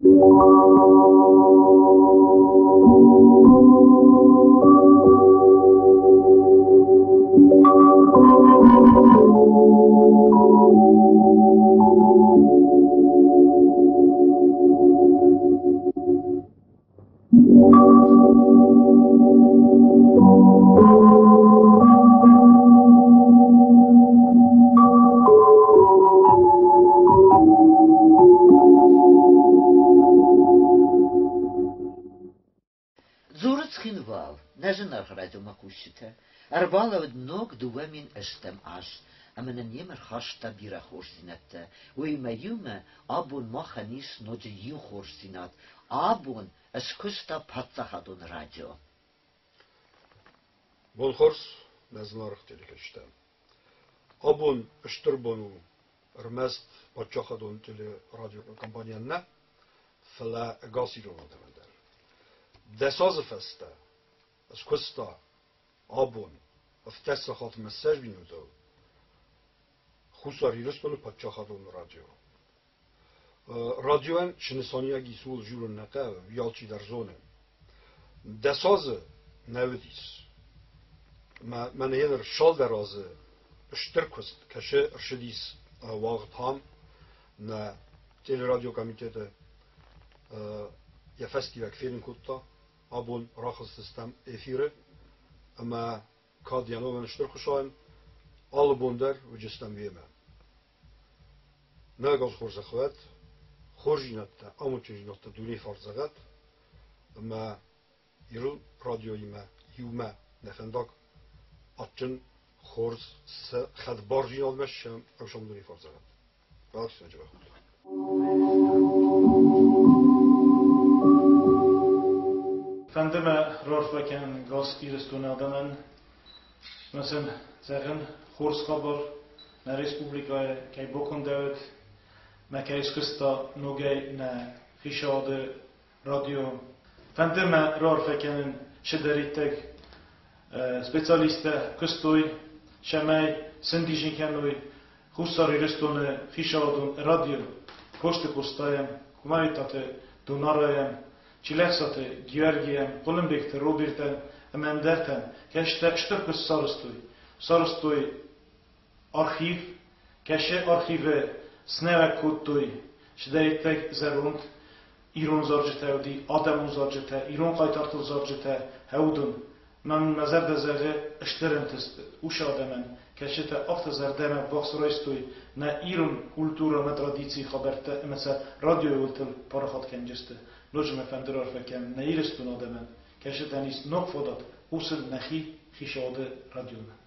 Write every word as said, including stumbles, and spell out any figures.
Arbala nog duemin estem as, amen een nimmer hasta bira horsinette, ui me jume abun mochanis no de ju horsinat, abun es kusta patsahadun radio. Bon hors, neznarig telikestem. Abun esturbonu ermest patchahadun tele radio kampanjanna, fela gasidon ademender. Desazefeste, es kusta abun افتسخ خاطر مساج بینودو خصوصا ریرستون پچه خادون رادیو رادیو ان شنسانیا گیسول جور نقه ویالچی در زونه دساز نودیس ما من هنر شال درازه اشترکست کشه ارشدیس واقت هم نه تیل رادیو کمیته یا فستیوال فیلم کتا abon راخص سیستم افیره اما کادیانو من اشترک شاین alle bonder و جستم ویمه نگاز خورز خوات خورجینت آموزشینت دونی فرزگت اما یرو رادیویی ما یوما نفندق اتن خورز س خد بارجینال مشم اوشام دونی فرزگت باکس نجوا خود فندم راه بکن گاز ایرستون آدمن مثلا zeggen خورسخبر naar Republika kaj bokondeut maar kaj skusta nogay na gishade radio fandema rar feken shederitek specialiste kustoy shamay sindijin kanoy khusari restone gishadun radio koste kostayam kumaitate donarayam chilexsate Georgiyam Kolumbikte Roberten emenderten kashta shturkus sarstoy sarstoy archiv kashe archive sneva kutoy shidaytek zarund iron zarjetaudi adam zarjeta iron qaytartıl zarjeta haudun man nazar da zage ishtirentist ushadaman kasheta afta zardama baxsroystoy na iron kultura na tradicji khabarta mesela radio yoltul parahat kenjeste lojme fenderar feken na iristun adaman kashetanis nokfodat usul nahi khishade radiona